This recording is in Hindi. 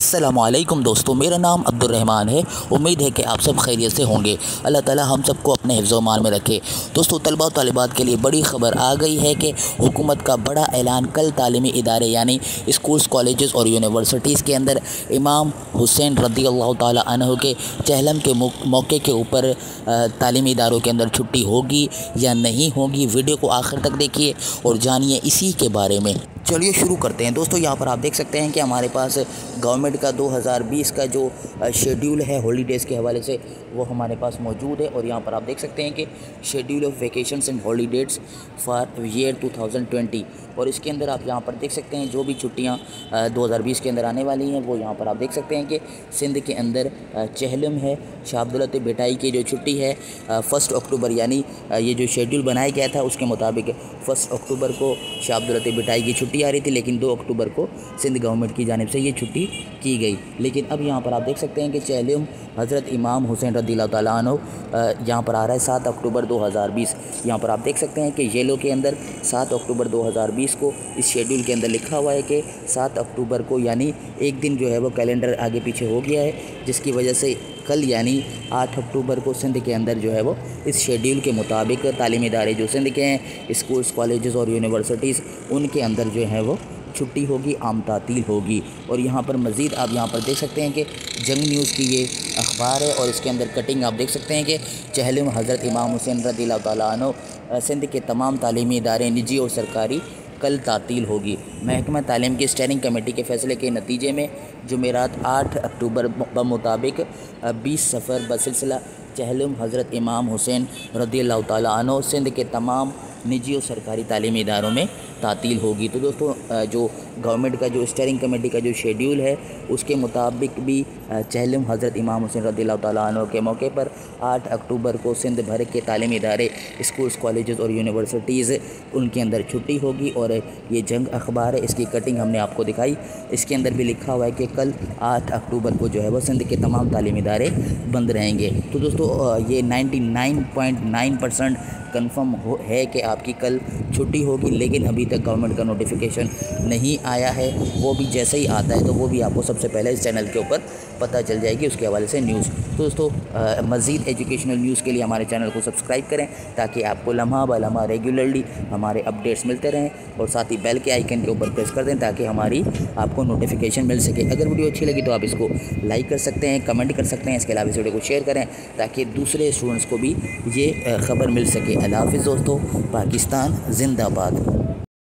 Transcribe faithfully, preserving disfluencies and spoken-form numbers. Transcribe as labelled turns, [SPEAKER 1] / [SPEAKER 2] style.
[SPEAKER 1] अस्सलामुअलैकुम दोस्तों, मेरा नाम अब्दुर्रहमान है। उम्मीद है कि आप सब खैरियत से होंगे। अल्लाह ताला हम सबको अपने हिफ्ज़ व मान में रखे। दोस्तों, तलबा और तालिबात के लिए बड़ी ख़बर आ गई है कि हुकूमत का बड़ा ऐलान कल तालीमी इदारे यानी स्कूल्स, कॉलेजेस और यूनिवर्सिटीज़ के अंदर इमाम हुसैन रज़ियल्लाहु ताला अन्हु के चहलम के मौके के ऊपर तालीमी इदारों के अंदर छुट्टी होगी या नहीं होगी। वीडियो को आखिर तक देखिए और जानिए इसी के बारे में। चलिए शुरू करते हैं। दोस्तों, यहाँ पर आप देख सकते हैं कि हमारे पास गवर्नमेंट का दो हज़ार बीस का जो शेड्यूल है हॉलीडेज़ के हवाले से वो हमारे पास मौजूद है। और यहाँ पर आप देख सकते हैं कि schedule of vacations and holidays for year two thousand twenty, और इसके अंदर आप यहाँ पर देख सकते हैं जो भी छुट्टियाँ दो हज़ार बीस के अंदर आने वाली हैं वो यहाँ पर आप देख सकते हैं कि सिंध के अंदर चहलम है, शाह अब्दुल्ला बेटाई की जो छुट्टी है फर्स्ट अक्टूबर, यानी ये जो शेड्यूल बनाया गया था उसके मुताबिक फर्स्ट अक्टूबर को शाह अब्दुल्ला बेटाई की छुट्टी आ रही थी, लेकिन दो अक्टूबर को सिंध गवर्नमेंट की जानिब से ये छुट्टी की गई। लेकिन अब यहाँ पर आप देख सकते हैं कि चहलम हज़रत इमाम हुसैन रज़ियल्लाहु ताला अन्हु यहाँ पर आ रहा है सात अक्टूबर दो हज़ार बीस। यहाँ पर आप देख सकते हैं कि येलो के अंदर सात अक्टूबर दो हज़ार बीस को इस शेड्यूल के अंदर लिखा हुआ है कि सात अक्टूबर को, यानी एक दिन जो है वो कैलेंडर आगे पीछे हो गया है, जिसकी वजह से कल यानी आठ अक्टूबर को सिंध के अंदर जो है वो इस शेड्यूल के मुताबिक तालीमी इदारे जो सिंध के हैं, स्कूल्स, कॉलेजेस और यूनिवर्सिटीज़, उनके अंदर जो है वो छुट्टी होगी, आम तातील होगी। और यहाँ पर मज़ीद आप यहाँ पर देख सकते हैं कि जंग न्यूज़ की ये अखबार है और इसके अंदर कटिंग आप देख सकते हैं कि चहलम हज़रत इमाम हुसैन रज़ियल्लाहु ताला अन्हु सिंध के तमाम तालीमी इदारे निजी और सरकारी कल तातील होगी। महकमा तालीम की स्टैंडिंग कमेटी के फैसले के नतीजे में जुमेरात आठ अक्टूबर बमुताबिक बीस सफ़र बसिलसिला चहलम हज़रत इमाम हुसैन रज़ियल्लाहु ताला अन्हु सिंध के तमाम निजी और सरकारी तालीमी इदारों में तातील होगी। तो दोस्तों, जो गवर्नमेंट का जो स्टीयरिंग कमेटी का जो शेड्यूल है उसके मुताबिक भी चहलम हज़रत इमाम हुसैन रज़ियल्लाहु ताला अन्हु के मौके पर आठ अक्टूबर को सिंध भर के तालीमी इदारे, स्कूल्स, कॉलेजेस और यूनिवर्सिटीज़, उनके अंदर छुट्टी होगी। और ये जंग अखबार है, इसकी कटिंग हमने आपको दिखाई। इसके अंदर भी लिखा हुआ है कि कल आठ अक्टूबर को जो है वो सिंध के तमाम तालीमी इदारे बंद रहेंगे। तो दोस्तों, ये ninety nine point nine percent confirm हो है कि आपकी कल छुट्टी होगी, लेकिन अभी तक गवर्नमेंट का नोटिफिकेशन नहीं आया है। वो भी जैसे ही आता है तो वो भी आपको सबसे पहले इस चैनल के ऊपर पता चल जाएगी, उसके हवाले से न्यूज़। तो दोस्तों, मज़ीद एजुकेशनल न्यूज़ के लिए हमारे चैनल को सब्सक्राइब करें ताकि आपको लम्हा ब लम्हा रेगुलरली हमारे अपडेट्स मिलते रहें, और साथ ही बेल के आइकन के ऊपर प्रेस कर दें ताकि हमारी आपको नोटिफिकेशन मिल सके। अगर वीडियो अच्छी लगी तो आप इसको लाइक कर सकते हैं, कमेंट कर सकते हैं। इसके अलावा इस वीडियो को शेयर करें ताकि दूसरे स्टूडेंट्स को भी ये ख़बर मिल सके। अल्लाह हाफ़िज़ दोस्तों, पाकिस्तान जिंदाबाद।